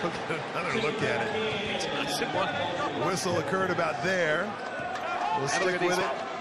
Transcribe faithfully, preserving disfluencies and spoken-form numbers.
Another look at it. Whistle occurred about there. We'll stick with it.